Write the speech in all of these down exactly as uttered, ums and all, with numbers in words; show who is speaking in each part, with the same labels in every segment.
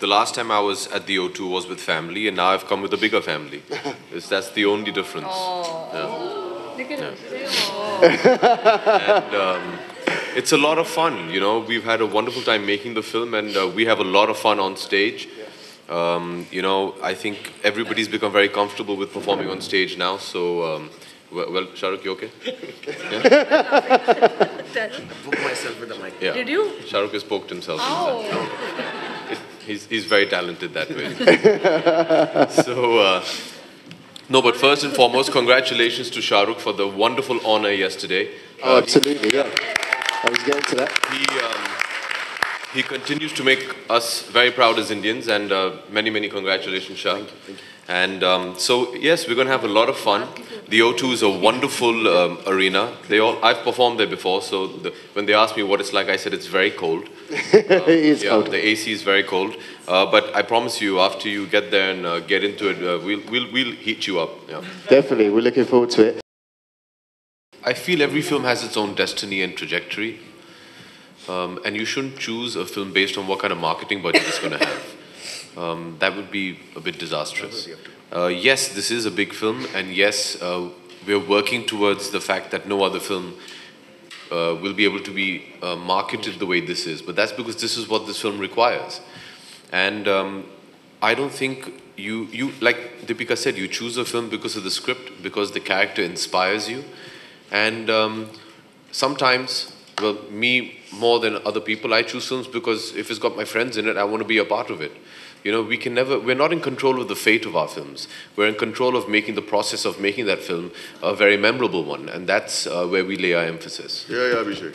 Speaker 1: the last time I was at the O two was with family, and now I've come with a bigger family. It's, that's the only difference.
Speaker 2: Oh.
Speaker 1: Yeah. Yeah. And um, it's a lot of fun, you know. We've had a wonderful time making the film, and uh, we have a lot of fun on stage. Um, you know, I think everybody's become very comfortable with performing on stage now. So, um, well, well, Shahrukh, you okay? Yeah?
Speaker 3: I poked myself with the mic.
Speaker 1: Yeah.
Speaker 2: Did you?
Speaker 1: Shahrukh has poked himself.
Speaker 2: Oh.
Speaker 1: It, he's, he's very talented that way. So, uh, no, but first and foremost, congratulations to Shahrukh for the wonderful honor yesterday.
Speaker 4: Oh,
Speaker 1: Uh,
Speaker 4: absolutely, yeah. I was getting to that.
Speaker 1: He, um, he continues to make us very proud as Indians, and uh, many, many congratulations, Shah.
Speaker 4: Thank you, thank you.
Speaker 1: And um, so, yes, we're going to have a lot of fun. The O two is a wonderful um, arena. They all, I've performed there before, so the, when they asked me what it's like, I said it's very cold.
Speaker 4: It is
Speaker 1: Yeah,
Speaker 4: cold.
Speaker 1: the A C is very cold. Uh, but I promise you, after you get there and uh, get into it, uh, we'll, we'll, we'll heat you up. Yeah.
Speaker 4: Definitely, we're looking forward to it.
Speaker 1: I feel every film has its own destiny and trajectory. Um, and you shouldn't choose a film based on what kind of marketing budget it's going to have. Um, that would be a bit disastrous. Uh, yes, this is a big film, and yes, uh, we're working towards the fact that no other film uh, will be able to be uh, marketed the way this is. But that's because this is what this film requires. And um, I don't think you, you, like Deepika said, you choose a film because of the script, because the character inspires you. And um, sometimes, well, me more than other people, I choose films because if it's got my friends in it, I want to be a part of it. You know, we can never, we're not in control of the fate of our films. We're in control of making the process of making that film a very memorable one. And that's uh, where we lay our emphasis.
Speaker 5: Yeah, yeah, Abhishek.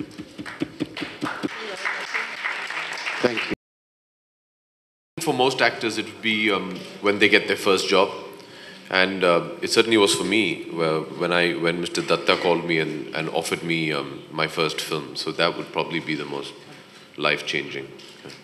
Speaker 4: Thank you.
Speaker 1: For most actors, it would be um, when they get their first job. And uh, it certainly was for me well, when I when Mister Datta called me and, and offered me um, my first film. So that would probably be the most life-changing.